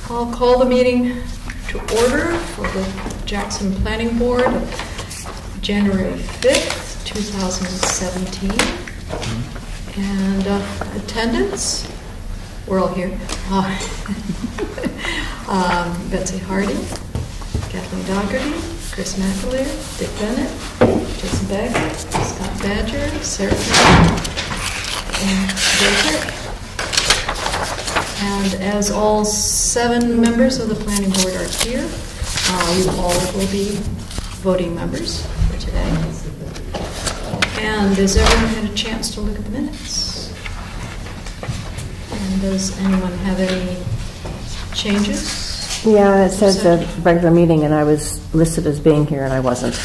I'll call the meeting to order for the Jackson Planning Board of January 5th, 2017. And attendance, we're all here. Betsy Hardy, Kathleen Dougherty, Chris McAleer, Dick Bennett, Jason Bagley, Scott Badger, Sarah Brown, and Joe Kirk. And as all 7 members of the planning board are here, you all will be voting members for today. And has everyone had a chance to look at the minutes? And does anyone have any changes? Yeah, it says a regular meeting, and I was listed as being here, and I wasn't.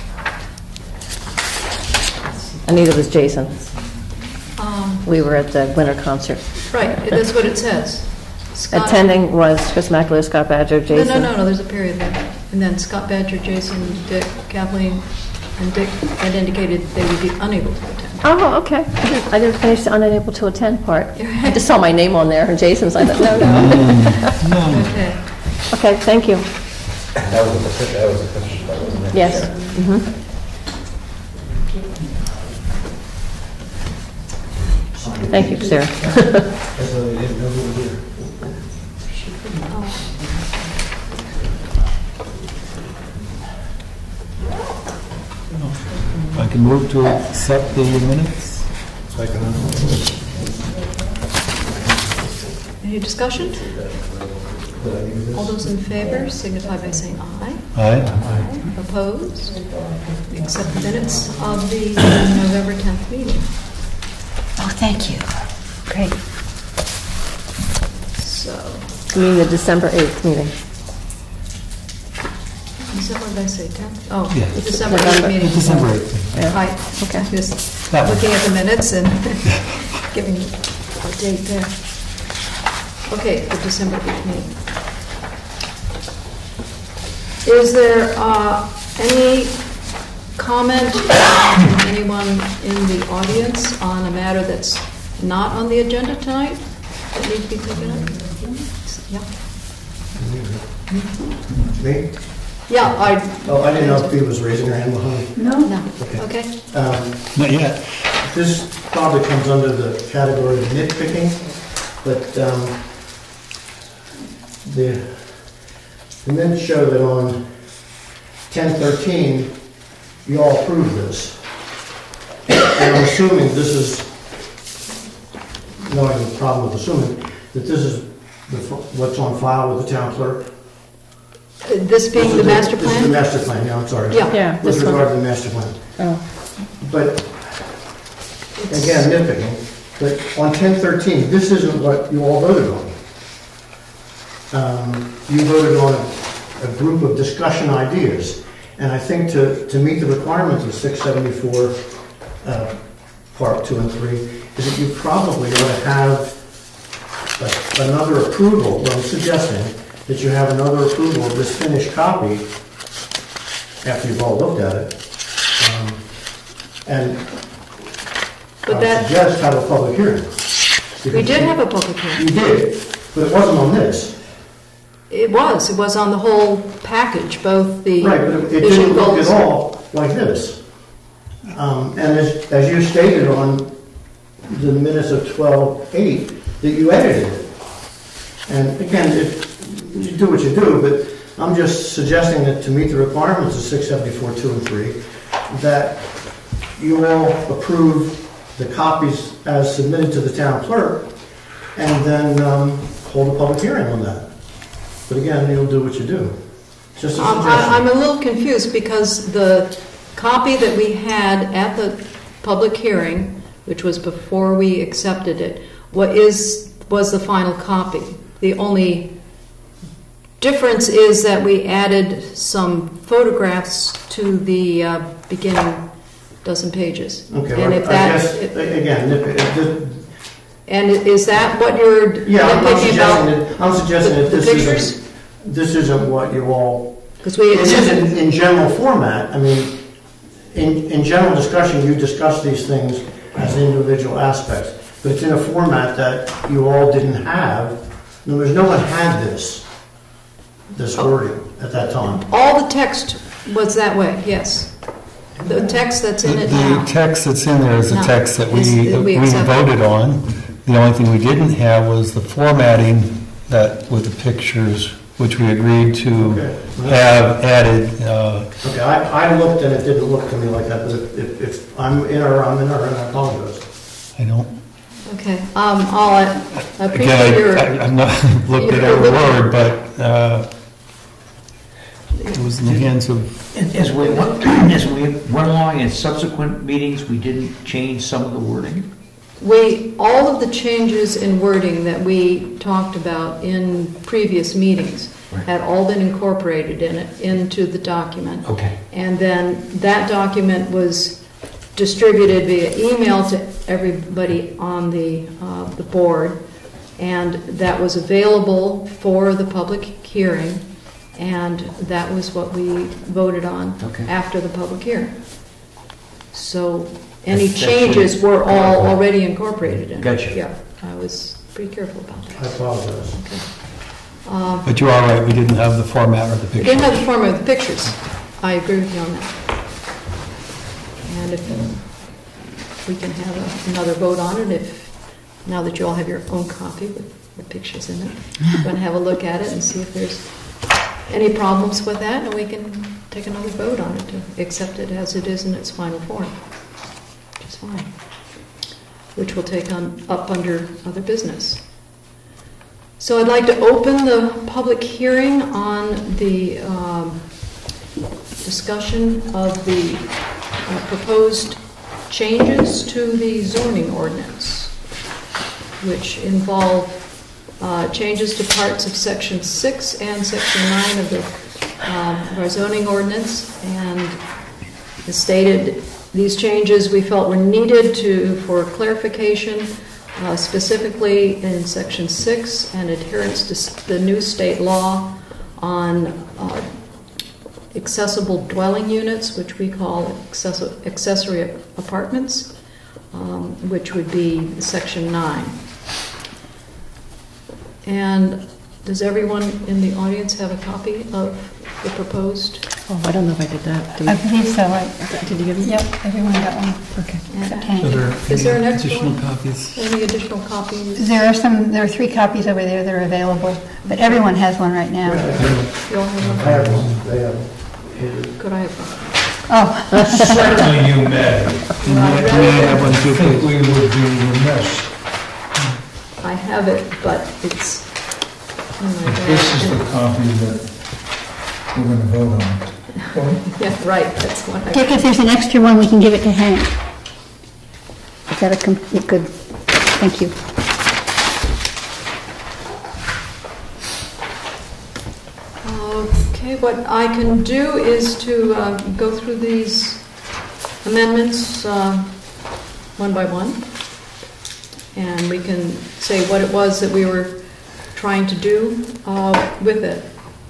Anita was Jason. We were at the winter concert. Right, that's what it says. Scott, attending was Chris McAleer, Scott Badger, Jason. No, there's a period there. And then Scott Badger, Jason, Dick, Kathleen, and Dick had indicated they would be unable to attend. Oh, okay. I didn't finish the unable to attend part. I just saw my name on there, and Jason's. I thought, no. Okay. Okay, thank you. That was a question, wasn't it? Yes. Yeah. Thank you, Sarah. I can move to accept the minutes. Any discussion? All those in favor signify by saying aye. Aye. Opposed? We accept the minutes of the November 10th meeting. Oh, thank you. Great. So, You mean the December 8th meeting? December, did I say 10th? Oh, Yes. the December 8th November. meeting. December 8th. Yeah. Right. Okay. Just That one. looking at the minutes and giving a date there. Okay, the December 8th meeting. Is there any comment from anyone in the audience on a matter that's not on the agenda tonight that needs to be taken up? Yeah. Me? Yeah, I didn't know if he was raising her hand behind. No. Okay. Okay. Not yet. This probably comes under the category of nitpicking, but the minutes show that on 10/13, you all approved this. And I'm assuming this is, no, I have a problem with assuming, that this is what's on file with the town clerk. This being the master This is the plan? master plan, yeah, I'm sorry. Yeah. Yeah, With this one. regard to the master plan. Oh. But, again, nitpicking, but on 10/13, this isn't what you all voted on. You voted on a group of discussion ideas, and I think to meet the requirements of 674, Part 2 and 3, is that you probably ought to have another approval. Well, I'm suggesting that you have another approval of this finished copy after you've all looked at it. And But I that, suggest have a public hearing. we did have a public hearing. You did, but it wasn't on this. It was on the whole package, both the Right, but it vision didn't look goals. at all like this. And as you stated on the minutes of 12/8, that you edited it. And again, you do what you do, but I'm just suggesting that to meet the requirements of 674, 2 and 3, that you all approve the copies as submitted to the town clerk, and then hold a public hearing on that. But again, you'll do what you do. Just a I'm suggestion. a little confused because the copy that we had at the public hearing, which was before we accepted it, was the final copy. The only difference is that we added some photographs to the beginning dozen pages. Okay, and well, if I that, guess, again, and is that what you're yeah, thinking about? I'm suggesting that the pictures? this isn't what you all, Because we it is accepted. in general format. I mean, in general discussion, you discuss these things as individual aspects, but it's in a format that you all didn't have. In other words, no one had this this wording at that time. All the text was that way, yes. The text that's in it now. The text that's in there is the No, text that is that we we accept. voted on. The only thing we didn't have was the formatting that with the pictures, which we agreed to Okay. have added. Okay, I looked and it didn't look to me like that, but if I'm in error, I'm in error, and I apologize. I don't. Okay, I appreciate Again, your, I'm not looked at every word, but it was in the hands of. As we went along in subsequent meetings, we didn't change some of the wording? all of the changes in wording that we talked about in previous meetings Right. had all been incorporated into the document. Okay. And then that document was distributed via email to everybody on the board, and that was available for the public hearing, and that was what we voted on Okay. after the public hearing. So any That's changes actually- were all already incorporated in it. Gotcha. Yeah, I was pretty careful about I that. apologize. But you are right, we didn't have the format or the We picture. didn't have the format of the pictures. I agree with you on that. And if we can have another vote on it, now that you all have your own copy with the pictures in it, we're going to have a look at it and see if there's any problems with that, and we can take another vote on it to accept it as it is in its final form, which is fine, which we'll take up under other business. So I'd like to open the public hearing on the discussion of the proposed changes to the zoning ordinance, which involve changes to parts of Section 6 and Section 9 of our zoning ordinance. And as stated, these changes we felt were needed for clarification, specifically in Section 6 and adherence to the new state law on accessible dwelling units, which we call accessory apartments, which would be Section 9. And does everyone in the audience have a copy of the proposed? Oh, I don't know if I did that. Do I you? believe so. Did you give me? Yep, everyone got one. Okay. Except And Hank. Is there an any extra additional one? copies? Any additional copies? There are 3 copies over there that are available, but everyone has one right now. You all have I one? have one, they have. Could I have one? Oh, Certainly you may. You may have one I too, think please. we would be remiss. I have it, but it's... oh my God. This is the copy that we're going to vote on. Yeah, right, that's what I... Dick, if there's an extra one, we can give it to Hank. Is that good? Thank you. Okay, what I can do is to go through these amendments one by one, and we can say what it was that we were trying to do with it.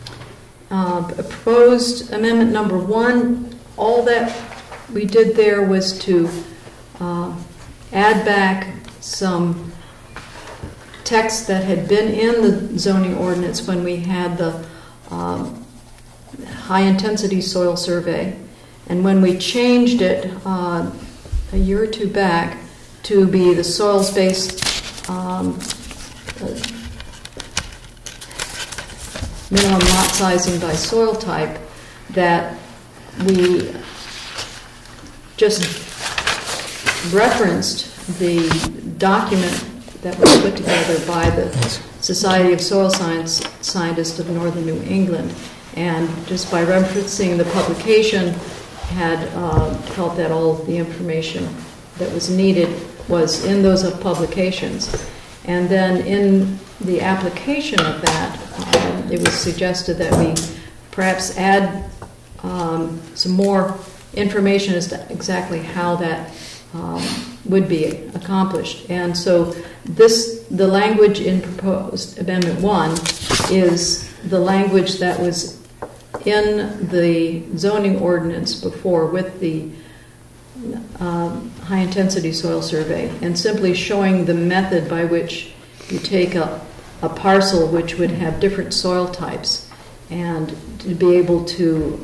Proposed amendment number 1, all that we did there was to add back some text that had been in the zoning ordinance when we had the high-intensity soil survey, and when we changed it a year or 2 back to be the soils-based minimum lot sizing by soil type, that we just referenced the document that was put together by the Society of Soil Scientists of Northern New England, and just by referencing the publication had felt that all the information that was needed was in those publications. And then in the application of that, it was suggested that we perhaps add some more information as to exactly how that would be accomplished. And so the language in proposed Amendment 1 is the language that was in the zoning ordinance before with the high-intensity soil survey, and simply showing the method by which you take a parcel which would have different soil types and to be able to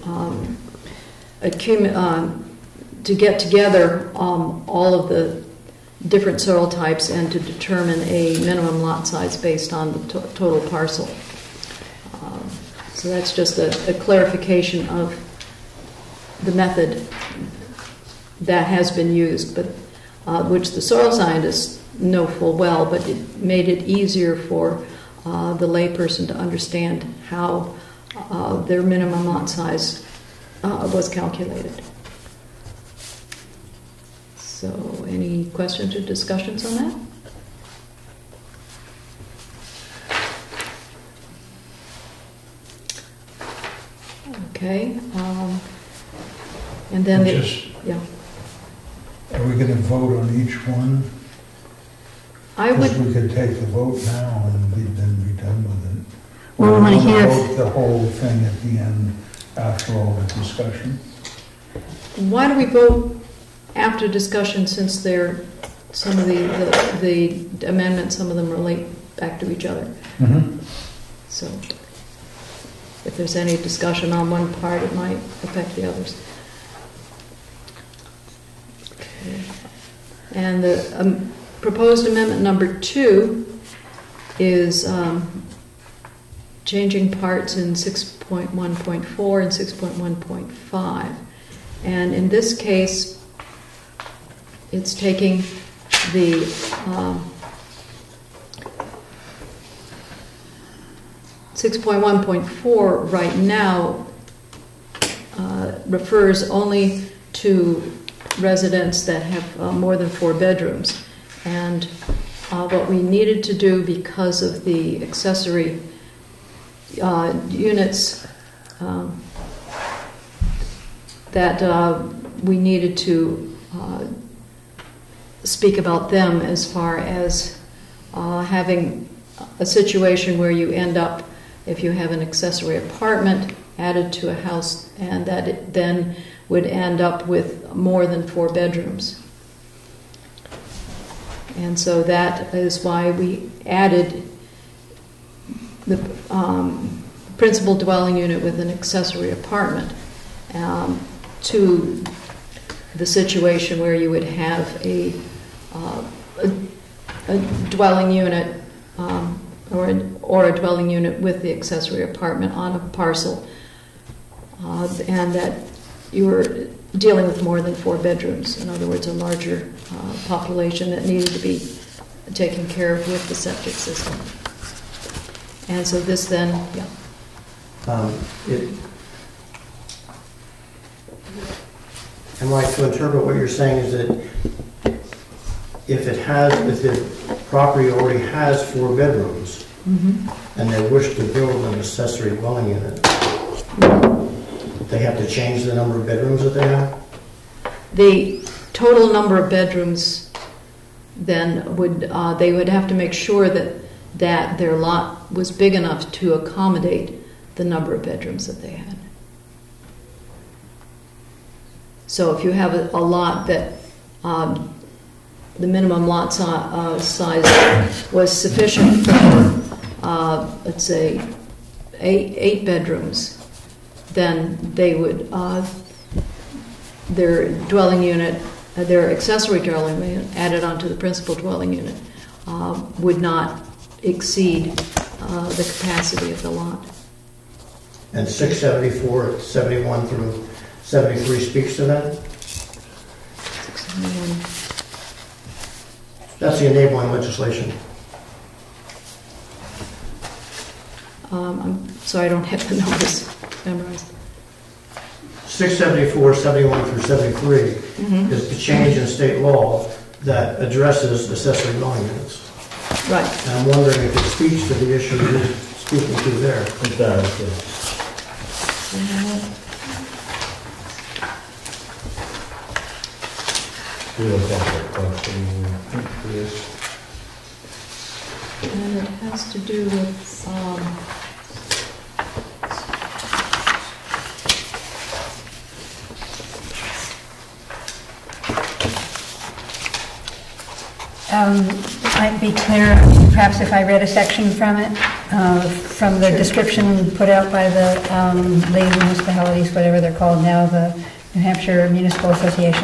to get together all of the different soil types and to determine a minimum lot size based on the total parcel. So that's just a clarification of the method that has been used, but which the soil scientists know full well, but it made it easier for the layperson to understand how their minimum lot size was calculated. So, any questions or discussions on that? Okay, and then yeah. Are we gonna vote on each one? I Because would. we could take the vote now and then be done with it. Well, we Or wanna wanna hear- vote the whole thing at the end after all the discussion. Why do we vote after discussion, since they're some of the amendments, some of them relate back to each other? So if there's any discussion on one part, it might affect the others. Okay. And the proposed amendment number 2 is changing parts in 6.1.4 and 6.1.5. And in this case, it's taking the 6.1.4 right now refers only to residents that have more than 4 bedrooms. And what we needed to do, because of the accessory units, that we needed to speak about them as far as having a situation where you end up, if you have an accessory apartment added to a house, and that it then would end up with more than 4 bedrooms. And so that is why we added the principal dwelling unit with an accessory apartment to the situation where you would have a dwelling unit or a dwelling unit with the accessory apartment on a parcel, and that you were dealing with more than 4 bedrooms. In other words, a larger population that needed to be taken care of with the septic system. And so this then, yeah. Am I to interpret what you're saying is that if the property already has 4 bedrooms, and they wish to build an accessory dwelling unit, they have to change the number of bedrooms that they have? The total number of bedrooms then they would have to make sure that their lot was big enough to accommodate the number of bedrooms that they had. So if you have a lot that the minimum lot size was sufficient for, let's say, 8 bedrooms, then they would, their dwelling unit, their accessory dwelling unit added onto the principal dwelling unit would not exceed the capacity of the lot. And 674, 71 through 73 speaks to that? 671. That's the enabling legislation. I'm sorry, I don't have the numbers memorized. 674, 71 through 73 is the change in state law that addresses accessory dwelling units. Right. And I'm wondering if it speaks to the issue you're speaking to there. It does, yes. We looked at that question. And it has to do with might be clear, perhaps if I read a section from it, from the description put out by the League of Municipalities, whatever they're called now, the New Hampshire Municipal Association.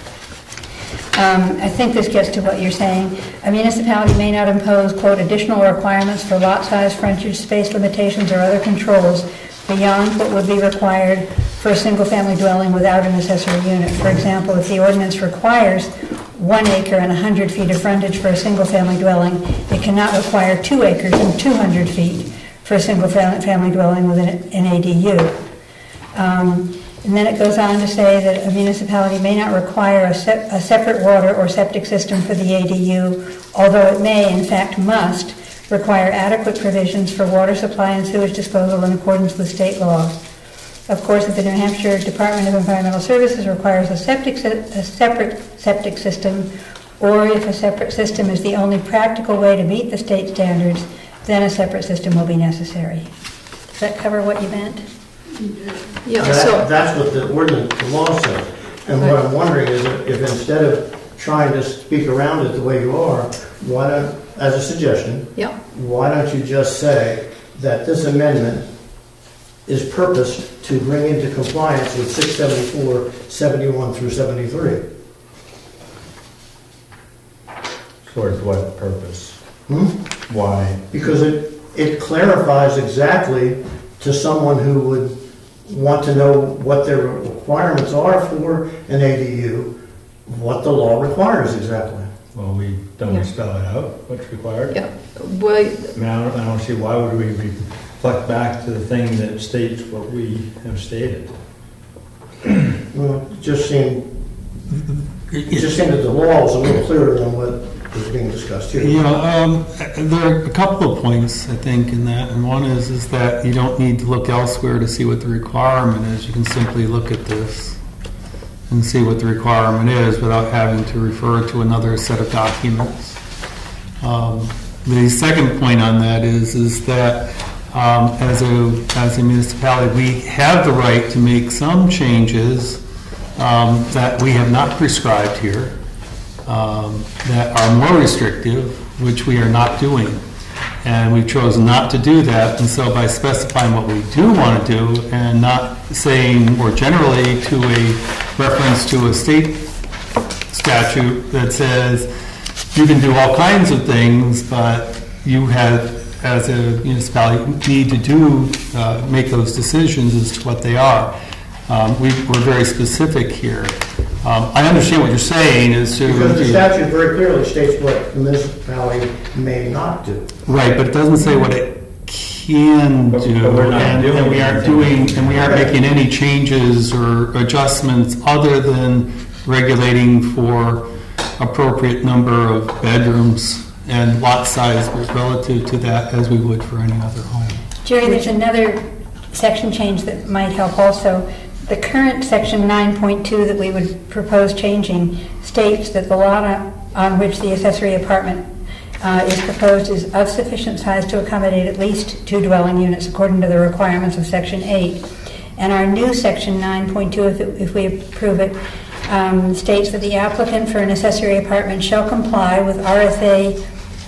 I think this gets to what you're saying. A municipality may not impose, quote, additional requirements for lot size, frontage, space limitations, or other controls beyond what would be required for a single-family dwelling without an accessory unit. For example, if the ordinance requires 1 acre and 100 feet of frontage for a single-family dwelling, it cannot require 2 acres and 200 feet for a single-family dwelling with an ADU. And then it goes on to say that a municipality may not require a separate water or septic system for the ADU, although it may, in fact must, require adequate provisions for water supply and sewage disposal in accordance with state law. Of course, if the New Hampshire Department of Environmental Services requires a separate septic system, or if a separate system is the only practical way to meet the state standards, then a separate system will be necessary. Does that cover what you meant? Yeah, That's what the ordinance, the law says. And what I'm wondering is if instead of trying to speak around it the way you are, why don't, as a suggestion, yeah. why don't you just say that this amendment is purposed to bring into compliance with 674, 71 through 73? Towards what purpose? Hmm? Why? Because it clarifies exactly to someone who would want to know what their requirements are for an ADU, what the law requires exactly. Well, we don't spell it out, what's required. Yeah. Well, I mean, I don't see why would we reflect back to the thing that states what we have stated. Well, it just seemed that the law was a little clearer than what is being discussed here. Yeah, there are a couple of points, I think, in that. And one is that you don't need to look elsewhere to see what the requirement is. You can simply look at this and see what the requirement is without having to refer to another set of documents. The second point on that is that as a municipality, we have the right to make some changes that we have not prescribed here, that are more restrictive, which we are not doing. And we've chosen not to do that, and so by specifying what we do want to do and not saying more generally to a reference to a state statute that says you can do all kinds of things, but you have, as a municipality, need to make those decisions as to what they are. We're very specific here. I understand what you're saying is to... Because the statute very clearly states what the municipality may not do. Right, but it doesn't say what it can do, and we aren't making any changes or adjustments other than regulating for appropriate number of bedrooms and lot size relative to that as we would for any other home. Jerry, there's another section change that might help also. The current section 9.2 that we would propose changing states that the lot on which the accessory apartment is proposed is of sufficient size to accommodate at least 2 dwelling units according to the requirements of section 8. And our new section 9.2, if we approve it, states that the applicant for an accessory apartment shall comply with RSA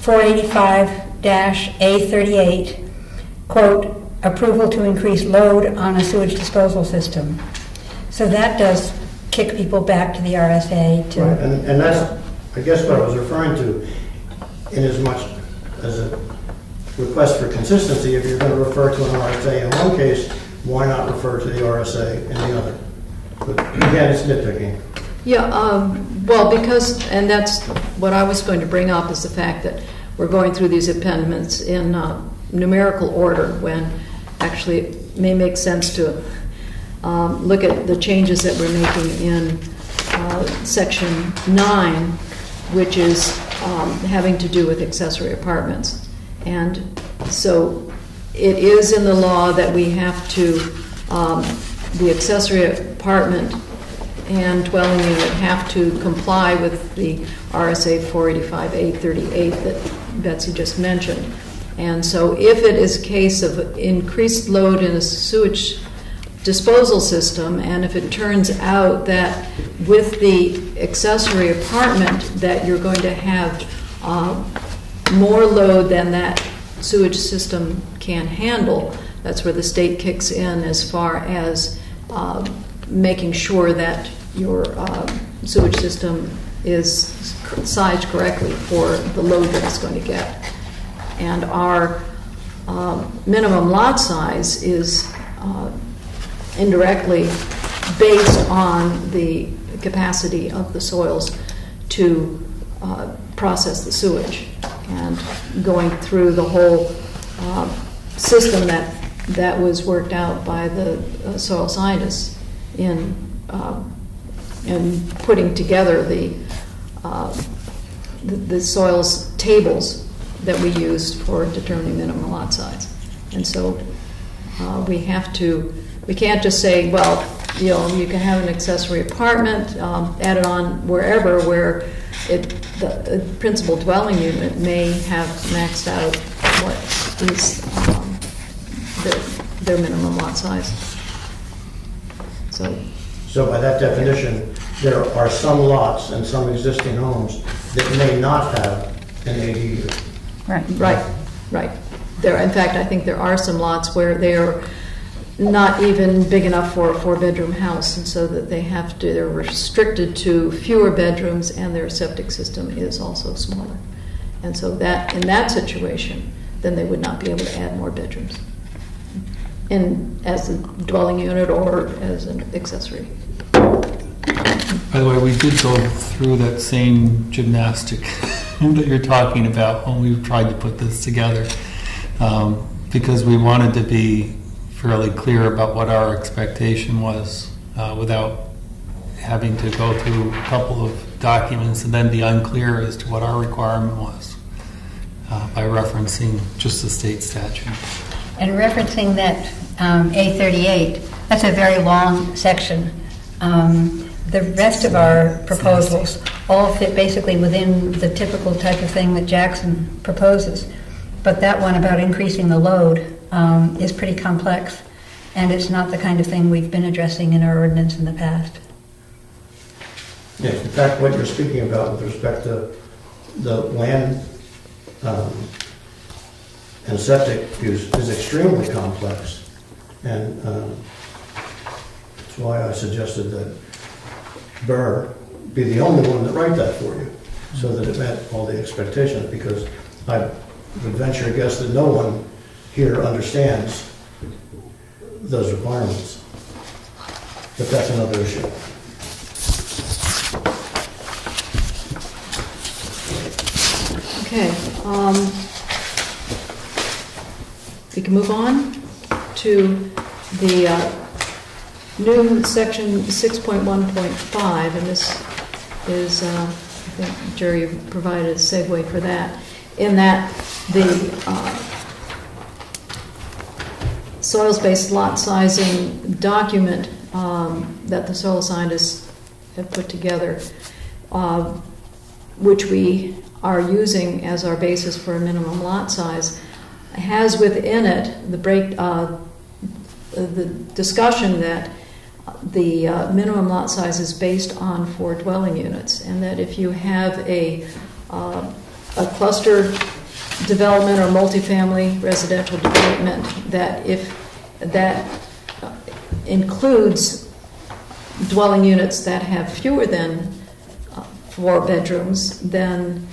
485-A38, quote, approval to increase load on a sewage disposal system. So that does kick people back to the RSA. Right. And that's, I guess, what I was referring to, in as much as a request for consistency. If you're going to refer to an RSA in one case, why not refer to the RSA in the other? But again, it's nitpicking. Yeah, well, because, and that's what I was going to bring up, is the fact that we're going through these amendments in numerical order when actually it may make sense to look at the changes that we're making in section 9, which is having to do with accessory apartments. And so it is in the law that we have to, the accessory apartment and dwelling unit have to comply with the RSA 485-A38 that Betsy just mentioned. And so if it is a case of increased load in a sewage disposal system, and if it turns out that with the accessory apartment that you're going to have more load than that sewage system can handle, that's where the state kicks in as far as making sure that your sewage system is sized correctly for the load that it's going to get. And our minimum lot size is indirectly based on the capacity of the soils to process the sewage, and going through the whole system that was worked out by the soil scientists in putting together the soils tables that we used for determining minimum lot size. And so we can't just say, well, you can have an accessory apartment added on wherever where the principal dwelling unit may have maxed out what is their minimum lot size. So by that definition, there are some lots and some existing homes that may not have an ADU. Right. There, in fact, I think there are some lots where they're not even big enough for a 4-bedroom house, and so that they're restricted to fewer bedrooms, and their septic system is also smaller. And so that in that situation, then they would not be able to add more bedrooms as a dwelling unit or as an accessory. By the way, we did go through that same gymnastic that you're talking about when we tried to put this together, because we wanted to be fairly clear about what our expectation was without having to go through a couple of documents and then be unclear as to what our requirement was by referencing just the state statute. And referencing that A38, that's a very long section. The rest of our proposals all fit basically within the typical type of thing that Jackson proposes. But that one about increasing the load is pretty complex, and it's not the kind of thing we've been addressing in our ordinance in the past. Yes, in fact, what you're speaking about with respect to the land and septic use is extremely complex, and that's why I suggested that Burr be the only one that write that for you, so that it met all the expectations, because I would venture a guess that no one here understands those requirements. But that's another issue. Okay. We can move on to the new section 6.1.5, and this is, I think, Jerry provided a segue for that, in that the soils-based lot sizing document that the soil scientists have put together, which we are using as our basis for a minimum lot size, has within it the discussion that the minimum lot size is based on 4 dwelling units, and that if you have a cluster development or multifamily residential development, that if that includes dwelling units that have fewer than 4 bedrooms, then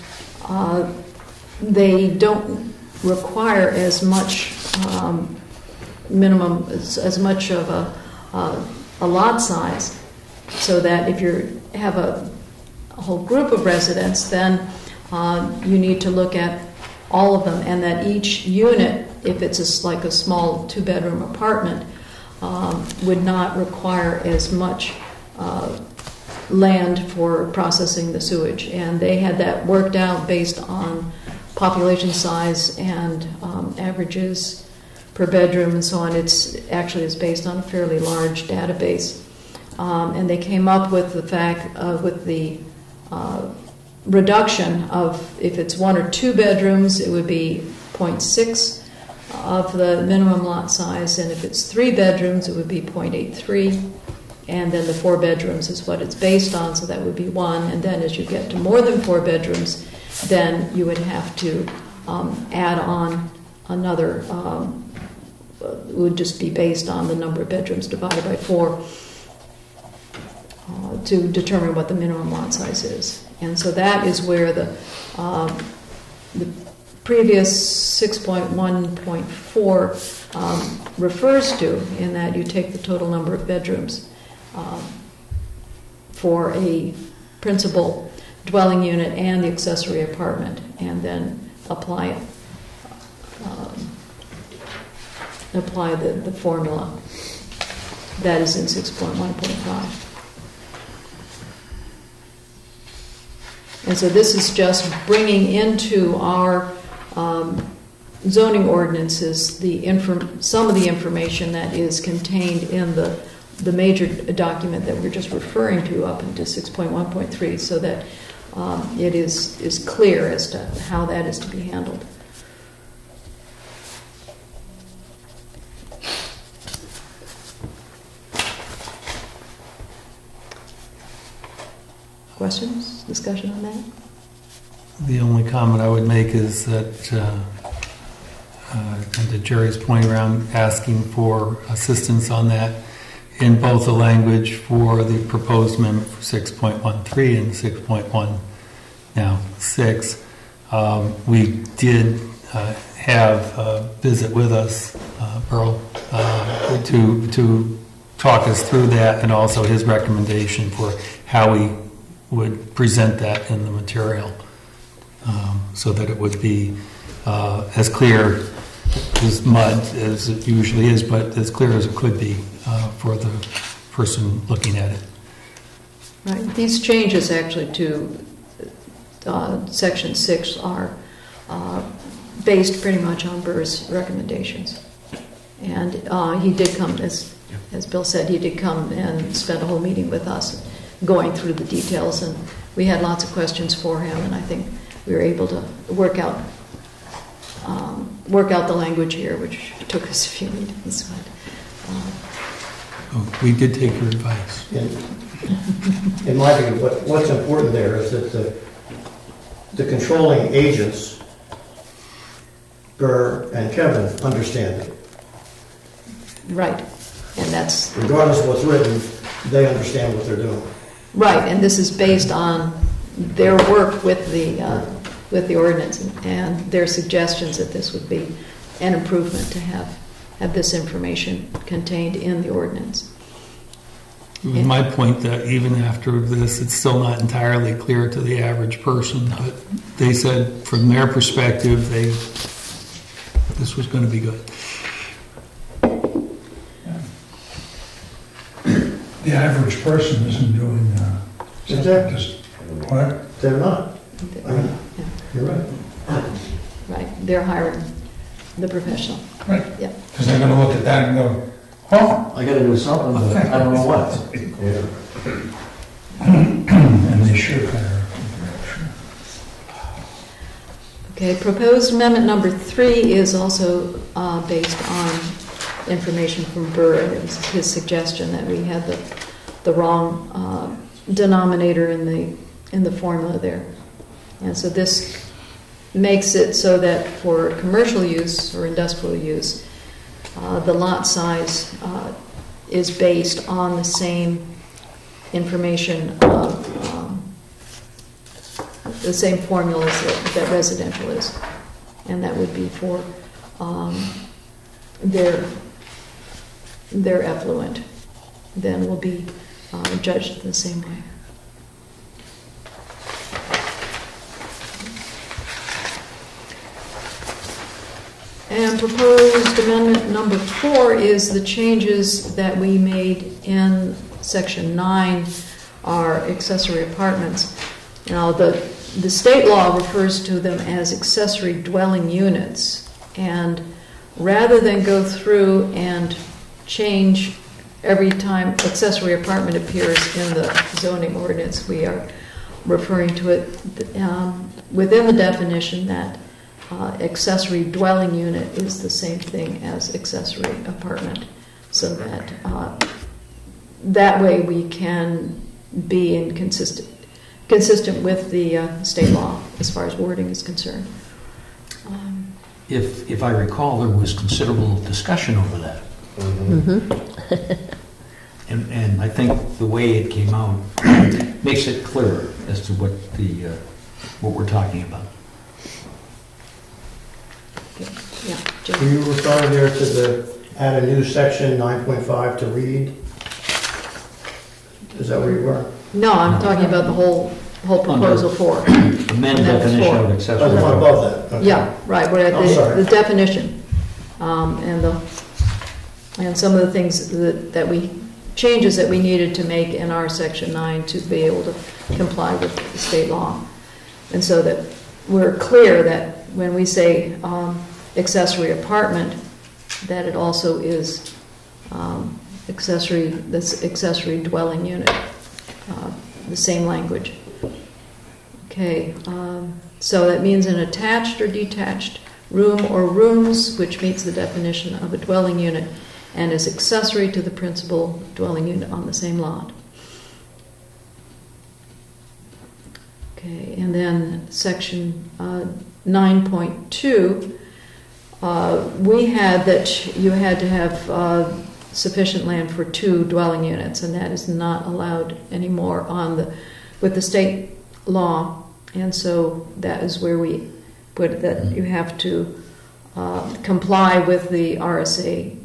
they don't require as much minimum, as much of a lot size, so that if you have a whole group of residents, then you need to look at all of them, and that each unit, if it's like a small 2-bedroom apartment, would not require as much land for processing the sewage. And they had that worked out based on population size and averages per bedroom and so on. It's actually is based on a fairly large database, and they came up with the fact with the reduction of, if it's 1 or 2 bedrooms, it would be 0.6 of the minimum lot size, and if it's 3 bedrooms, it would be 0.83, and then the 4 bedrooms is what it's based on, so that would be 1, and then as you get to more than 4 bedrooms, then you would have to add on another, would just be based on the number of bedrooms divided by 4 to determine what the minimum lot size is. And so that is where the previous 6.1.4 refers to, in that you take the total number of bedrooms for a principal dwelling unit and the accessory apartment, and then apply it. Apply the formula that is in 6.1.5. And so this is just bringing into our zoning ordinances some of the information that is contained in the major document that we're just referring to up into 6.1.3, so that it is clear as to how that is to be handled. Questions? Discussion on that? The only comment I would make is that, and to Jerry's point around asking for assistance on that, in both the language for the proposed amendment for 6.13 and 6.6, we did have a visit with us, Earl, to talk us through that, and also his recommendation for how we would present that in the material, so that it would be as clear as mud as it usually is, but as clear as it could be for the person looking at it. Right. These changes actually to Section 6 are based pretty much on Burr's recommendations. And he did come, as Bill said, he did come and spend a whole meeting with us going through the details, and we had lots of questions for him, and I think we were able to work out the language here, which took us a few meetings. But, we did take your advice. In my view, what's important there is that the controlling agents, Burr and Kevin, understand it. right, and that's Regardless of what's written, they understand what they're doing. right, and this is based on their work with the ordinance and their suggestions that this would be an improvement to have this information contained in the ordinance. It was my point that even after this, it's still not entirely clear to the average person, but they said from their perspective, this was going to be good. The average person isn't doing Exactly. what? They're not. I mean, you're right. Right, they're hiring the professional. Right. Yeah. Because they're going to look at that and go, oh, I got to do something, but I don't know what. and they should hire. Okay, proposed amendment number 3 is also based on information from Burr. It was his suggestion that we had the wrong denominator in the formula there. And so this makes it so that for commercial use or industrial use, the lot size is based on the same information of the same formulas that residential is, and that would be for their effluent, then will be judged the same way. And proposed amendment number 4 is the changes that we made in Section 9 are accessory apartments. Now, the state law refers to them as accessory dwelling units, and rather than go through and change every time accessory apartment appears in the zoning ordinance, we are referring to it within the definition that accessory dwelling unit is the same thing as accessory apartment, so that that way we can be consistent with the state law as far as wording is concerned. if I recall, there was considerable discussion over that. And I think the way it came out makes it clearer as to what we're talking about. Yeah, Do Jim. you refer there to add a new section 9.5 to read? Is that where you were? No, I'm talking about the whole proposal for. Amend definition of Oh, accessory the one apartment. above that? Okay. Yeah, right, we're I'm sorry. at the definition. And some of the things that changes that we needed to make in our section 9 to be able to comply with the state law. And so that we're clear that when we say accessory apartment, that it also is accessory dwelling unit, the same language. Okay, so that means an attached or detached room or rooms which meets the definition of a dwelling unit and is accessory to the principal dwelling unit on the same lot. Okay, and then section 9.2, we had that you had to have sufficient land for 2 dwelling units, and that is not allowed anymore with the state law. And so that is where we put that you have to comply with the RSA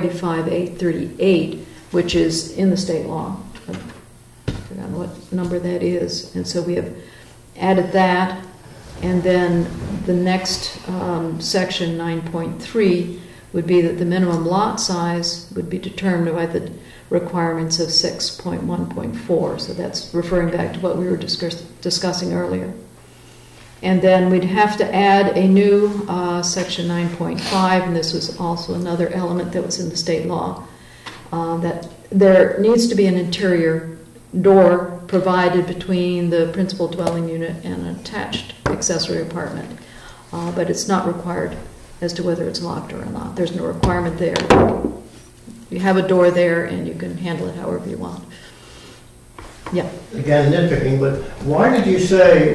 485-838, which is in the state law. I've forgotten what number that is. And so we have added that. And then the next section, 9.3, would be that the minimum lot size would be determined by the requirements of 6.1.4. So that's referring back to what we were discussing earlier. And then we'd have to add a new section 9.5, and this was also another element that was in the state law, that there needs to be an interior door provided between the principal dwelling unit and an attached accessory apartment. But it's not required as to whether it's locked or not. There's no requirement there. You have a door there and you can handle it however you want. Yeah. Again, nitpicking, but why did you say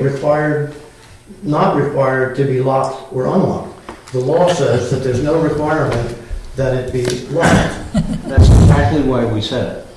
not required to be locked or unlocked? The law says that there's no requirement that it be locked. That's exactly why we said it.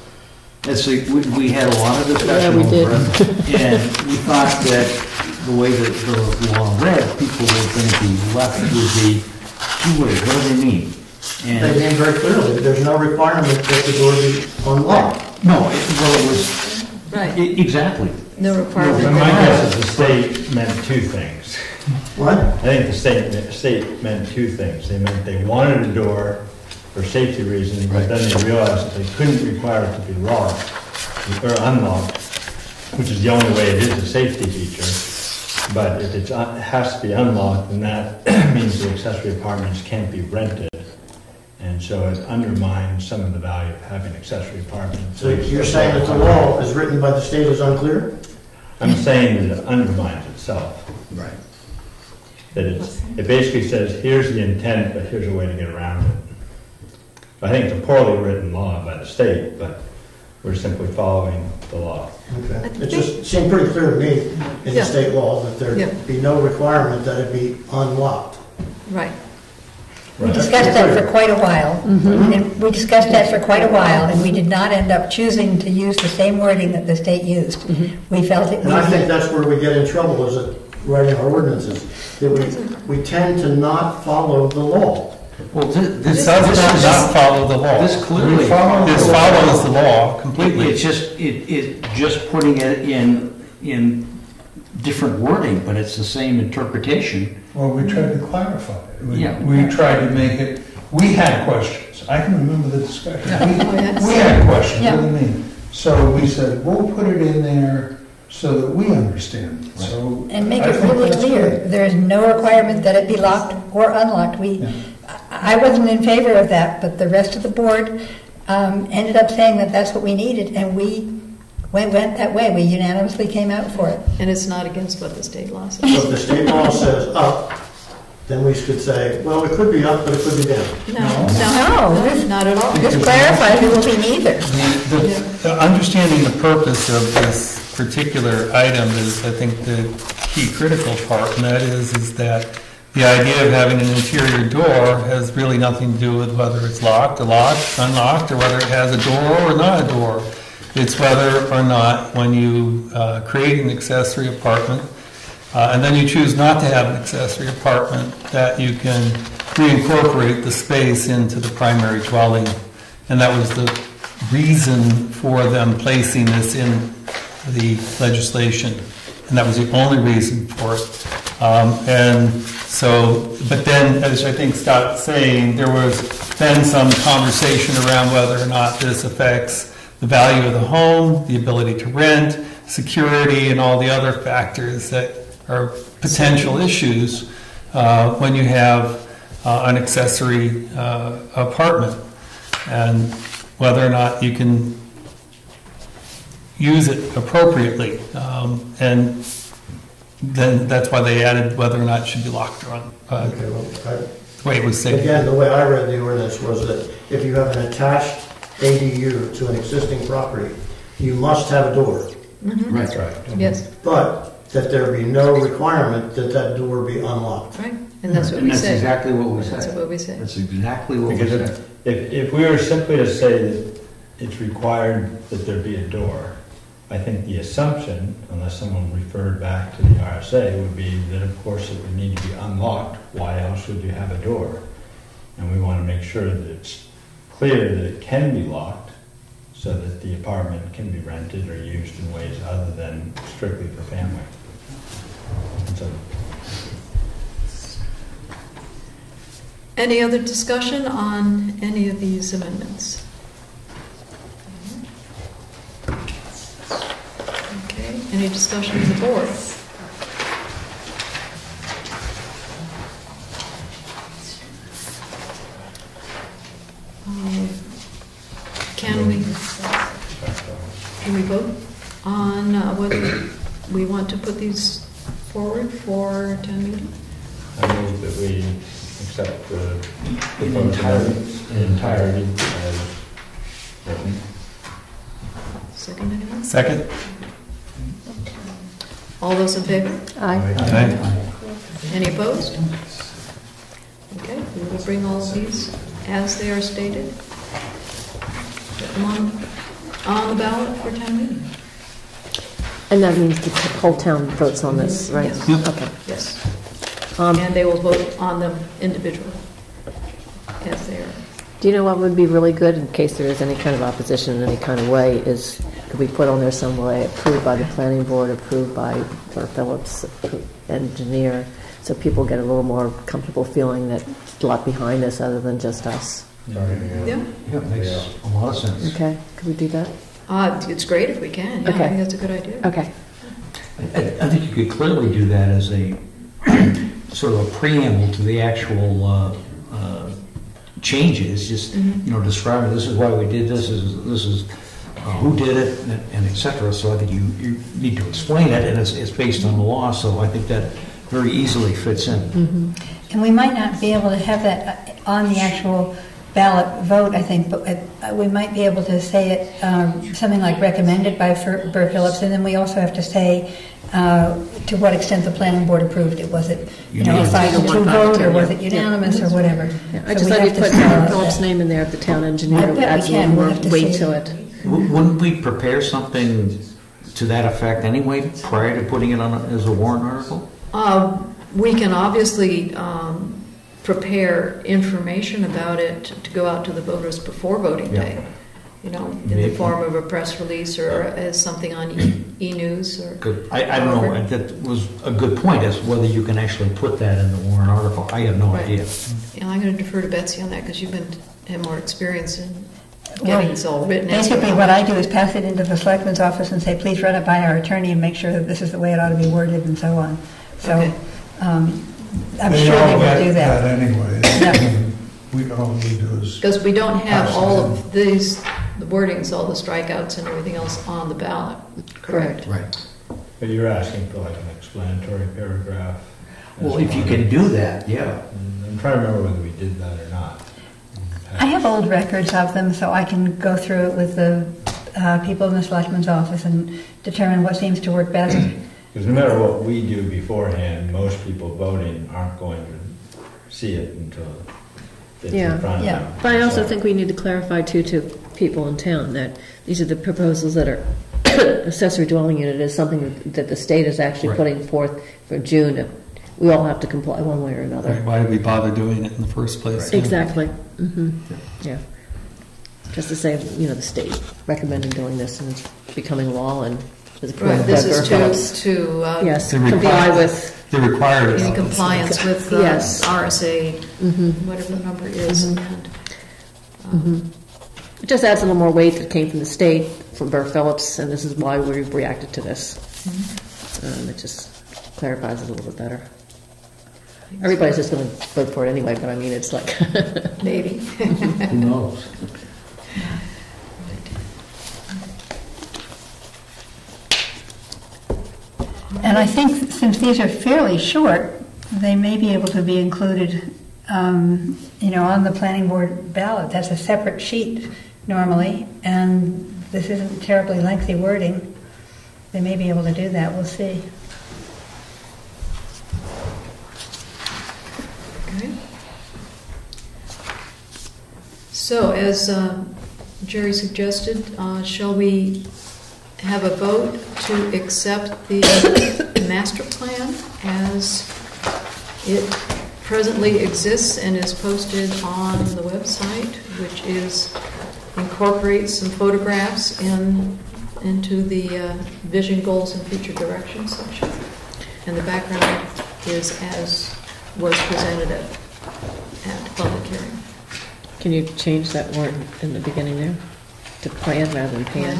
We had a lot of discussion Yeah, we did. over it, and we thought that the way that the law read, people were going to be left with the two ways. What do they mean? They mean very clearly, there's no requirement that the door be unlocked. No, it was Right. Exactly. No requirement. But my guess is the state meant 2 things. What? I think the state meant 2 things. They meant they wanted a door for safety reasons, but then they realized that they couldn't require it to be locked or unlocked, which is the only way it is a safety feature. But if it has to be unlocked, then that means the accessory apartments can't be rented. And so it undermines some of the value of having accessory apartments. So you're saying that the law as written by the state is unclear? I'm saying that it undermines itself. Right. That it basically says, here's the intent, but here's a way to get around it. I think it's a poorly written law by the state, but we're simply following the law. Okay. It just seemed pretty clear to me in the state law that there be no requirement that it be unlocked. Right. We discussed that for quite a while. And we discussed that for quite a while, and we did not end up choosing to use the same wording that the state used. We felt it And I think needed. that's where we get in trouble is at writing our ordinances, that we tend to not follow the law. Well, It does not follow the law. This clearly This follows the law completely. It's just putting it in different wording, but it's the same interpretation. Well, we tried to clarify it. Yeah. We tried to make it, we had questions. I can remember the discussion. yes. We had questions, Yeah. what do you mean? So we said, we'll put it in there so that we understand. So And make I it think really that's clear, good. there is no requirement that it be locked or unlocked. I wasn't in favor of that, but the rest of the board ended up saying that that's what we needed, and we went that way. We unanimously came out for it. And it's not against what the state law says. So if the state law says up, then we could say, well, it could be up, but it could be down. No, not at all. This clarifies it will be neither. The understanding the purpose of this particular item is, I think, the key critical part, and that is that the idea of having an interior door has really nothing to do with whether it's locked, unlocked, or whether it has a door or not a door. It's whether or not, when you create an accessory apartment, and then you choose not to have an accessory apartment, that you can reincorporate the space into the primary dwelling. And that was the reason for them placing this in the legislation. And that was the only reason for it. And so, but then, as I think Scott's saying, there was then some conversation around whether or not this affects the value of the home, the ability to rent, security, and all the other factors that are potential issues when you have an accessory apartment, and whether or not you can use it appropriately. And then that's why they added whether or not it should be locked or on. Okay, well, The way it was said. again, the way I read the ordinance was that if you have an attached ADU to an existing property, you must have a door, Right. Yes, but that there be no requirement that that door be unlocked. right, and that's what And we that's said. exactly what we That's said. what we said. That's exactly what we Because said. if we were simply to say that it's required that there be a door, I think the assumption, unless someone referred back to the RSA, would be that of course it would need to be unlocked. Why else would you have a door? And we want to make sure that it's clear that it can be locked so that the apartment can be rented or used in ways other than strictly for family. And so Any other discussion on any of these amendments? Okay, any discussion in the board? Can we vote on whether we want to put these forward for town meeting? I move that we accept the proposed amendments in entirety as written. Second, anyone? Second? All those in favor? Aye. Okay. Any opposed? Okay, we will bring all of these as they are stated. Put them on the ballot for town meeting. And that means the whole town votes on this, right? Yes. Yep. Okay. Yes. Um, And they will vote on them individually as they are. Do you know what would be really good, in case there is any kind of opposition in any kind of way, is could we put on there some way, approved by the planning board, approved by Phillips, engineer, so people get a little more comfortable feeling that there's a lot behind this other than just us. Yeah, Yeah, it makes a lot of sense. Okay, could we do that? it's great if we can. Yeah, I Okay. think that's a good idea. Okay. I think you could clearly do that as a sort of a preamble to the actual changes, just, describing this is why we did this is who did it, and et cetera. So I think you need to explain it, and it's based on the law, so I think that very easily fits in. And we might not be able to have that on the actual ballot vote, I think, but we might be able to say it, something like recommended by Burr Phillips, and then we also have to say to what extent the planning board approved it. Was it, a 5-2 vote, or was it unanimous, or whatever? Yeah, I So just we thought have you'd to put spell out Phillips' that. name in there, the town engineer, I bet we adds a can. little We'll more have to weight see. to it. Wouldn't we prepare something to that effect anyway, prior to putting it on as a warrant article? We can obviously prepare information about it to go out to the voters before voting Yeah. day. In the Maybe. form of a press release or as something on e-news or. Good. I don't know, that was a good point, as whether you can actually put that in the warrant article. I have no Right. idea. Yeah, I'm going to defer to Betsy on that because you've had more experience in Well, getting this all written. as Basically, well. what I do is pass it into the selectman's office and say, please run it by our attorney and make sure that this is the way it ought to be worded and so on. So Okay. I'm sure they will do that. Anyway, Yeah. we all we do is. Because we don't have all Absolutely. of these, the wordings, all the strikeouts and everything else on the ballot. Correct. Right. But you're asking for like an explanatory paragraph. Well, if you can do that, yeah. I'm trying to remember whether we did that or not. I have old records of them, so I can go through it with the people in the selectman's office and determine what seems to work best. Because no matter what we do beforehand, most people voting aren't going to see it until it's Yeah. in front of Yeah. them. But I also So- think we need to clarify too to people in town that these are the proposals that are accessory dwelling unit is something that the state is actually Right. putting forth for June. We all have to comply one way or another. Right, why did we bother doing it in the first place? Exactly. Yeah. Just to say, the state recommended doing this and it's becoming law and is approved Right, this by is Burr Phillips. to Yes, They comply require- with. They required it. in compliance with Yes. RSA, whatever the number is. And, It just adds a little more weight that came from the state, from Burr Phillips, and this is why we've reacted to this. It just clarifies it a little bit better. Everybody's just going to vote for it anyway, but I mean, it's like, maybe. Who knows? And I think since these are fairly short, they may be able to be included, on the planning board ballot. That's a separate sheet normally, and this isn't terribly lengthy wording. They may be able to do that, we'll see. Okay. So, as Jerry suggested, shall we have a vote to accept the master plan as it presently exists and is posted on the website, which incorporates some photographs into the vision, goals, and future direction section, and the background is as was presented at public hearing. can you change that word in the beginning there to plan rather than pan?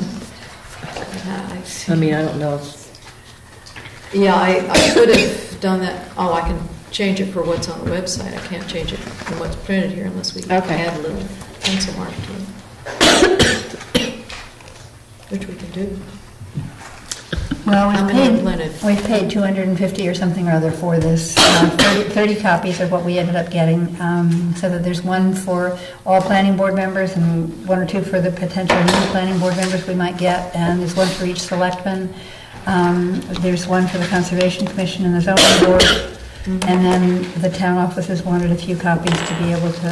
I mean, I don't know if, Yeah, I could have done that. Oh, I can change it for what's on the website. I can't change it from what's printed here unless we Okay. add a little pencil mark to it. Which we can do. Well, How we've many paid, printed? we've paid $250 or something or other for this. 30 copies are what we ended up getting, so that there's one for all planning board members and one or two for the potential new planning board members we might get, and there's one for each selectman. There's one for the Conservation Commission and the Zoning Board, and then the town offices wanted a few copies to be able to,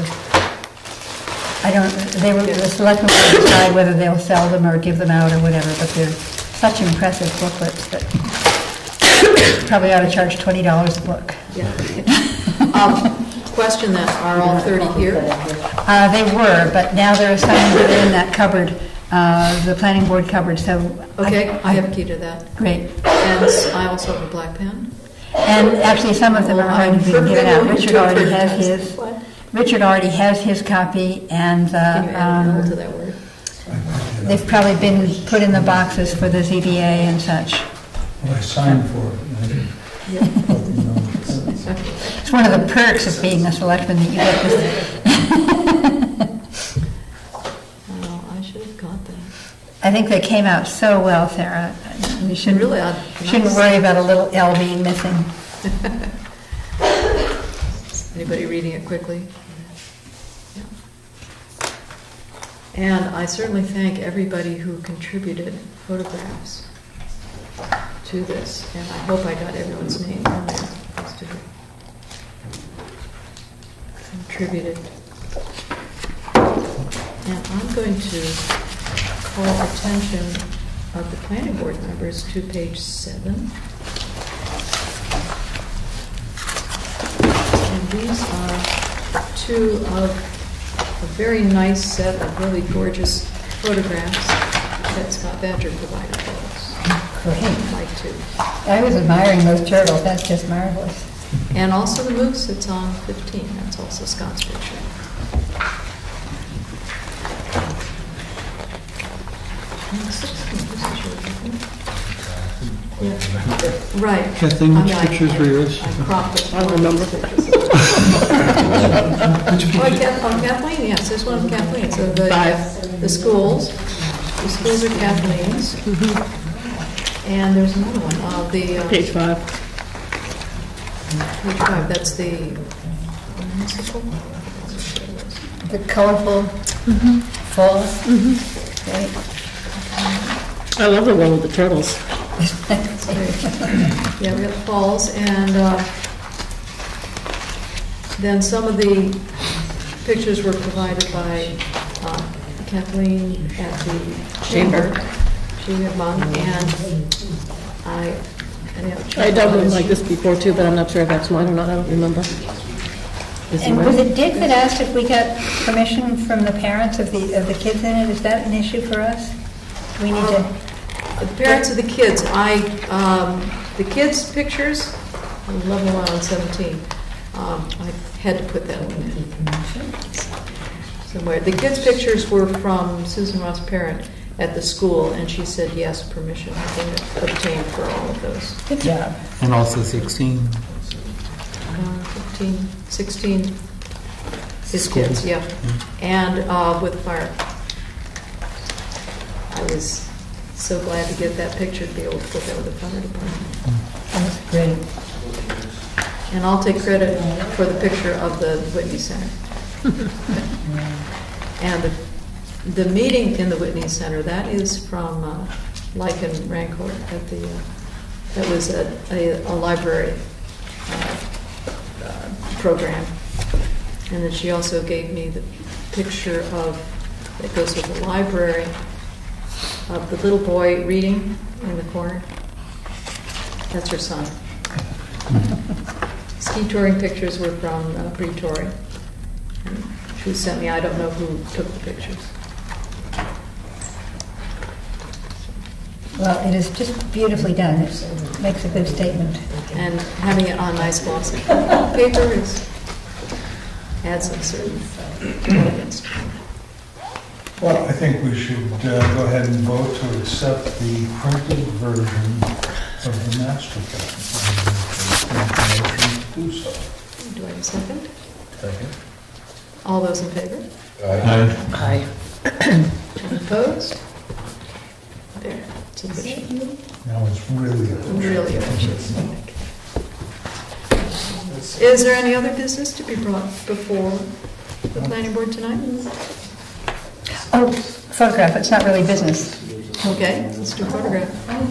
the selectmen will decide whether they'll sell them or give them out or whatever, but they're such impressive booklets that probably ought to charge $20 a book. Yeah. Question then, are all 30 here? They were, but now they're assigned within that cupboard, the planning board cupboard, so. Okay, I have a key to that. Great. And I also have a black pen. And actually, some of them are going to be given out. Richard already has his. What? Richard already has his copy, and Can you add an L to that word? they've probably been put in the boxes for the ZBA and such. Well, I signed for it. It's one of the perks of being a selectman that you get this. Oh, I should have got that. I think they came out so well, Sarah. You shouldn't, Really, shouldn't worry about a little L being missing. Anybody reading it quickly? Yeah. And I certainly thank everybody who contributed photographs to this, and I hope I got everyone's name on there. Just to contributed. And I'm going to call attention of the planning board members to page 7. And these are two of a very nice set of really gorgeous photographs that Scott Badger provided for us. Great. I'd like to. I was admiring those turtles. That's just marvelous. And also the moose that's on 15. That's also Scott's picture. And 16, this is yours, isn't it? Yeah. Right. Kathleen, which I mean, pictures were yours? I cropped it. I don't remember. Oh, Kathleen, yes, there's one of Kathleen. So the schools are Kathleen's. And there's another one, Page 5. Page 5, that's the municipal. The colorful falls. Right. I love the one with the turtles. Yeah, we got falls, and Then some of the pictures were provided by Kathleen at the chamber. She had one, and I dealt with them like this before too, but I'm not sure if that's mine or not, I don't remember. And was it Dick that asked if we got permission from the parents of the kids in it? Is that an issue for us? Do we need to? The parents of the kids, the kids' pictures, on level 1 on 17, I had to put that one in somewhere. The kids' pictures were from Susan Ross' parent at the school, and she said yes, permission had been obtained for all of those. Good job. And also 16. 15, 16 is kids, yeah. And with fire. I was so glad to get that picture to be able to put that with the fire department. That's great. And I'll take credit for the picture of the Whitney Center. And the meeting in the Whitney Center, that is from Lycan Rancourt at the, that was a library program. And then she also gave me the picture of, that goes with the library, of the little boy reading in the corner. That's her son. Ski touring pictures were from Bree Torrey. She sent me, I don't know who took the pictures. Well, it is just beautifully done. It makes a good statement. And having it on nice glossy paper adds a certain elegance. Well, I think we should go ahead and vote to accept the printed version of the master plan. Motion to do so. Do I have a second? Second. All those in favor? Aye. Any opposed? There, it's official. Now it's really official. Really official. Is there any other business to be brought before the planning board tonight? Oh, photograph, it's not really business. Okay, let's do photograph.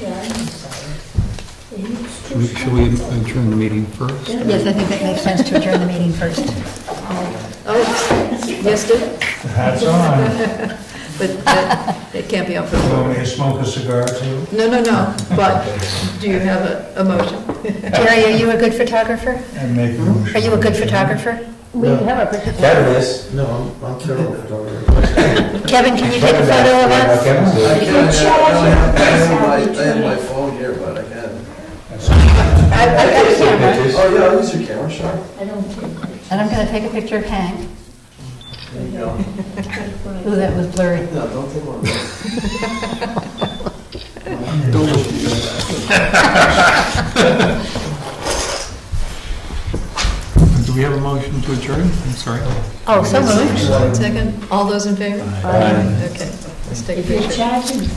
Should we adjourn the meeting first? Yes, I think that makes sense to adjourn the meeting first. Oh, yes, Dick? The hat's on. But it can't be up for You the want me to smoke a cigar too? No, but do you have a motion? Jerry, are you a good photographer? And make a motion. Are you a good photographer? We have a picture. Kevin is. No, I'm terrible photographer. Kevin, can you take a photo of us? Kevin's good. I have my phone here, but I can. I've got a camera, Oh, yeah, I'll use your camera, sure. and I'm going to take a picture of Hank. There you go. Ooh, that was blurry. No, don't take one. Do we have a motion to adjourn? I'm sorry. Oh, so moved. Second, all those in favor? Aye. Okay, let's take a picture.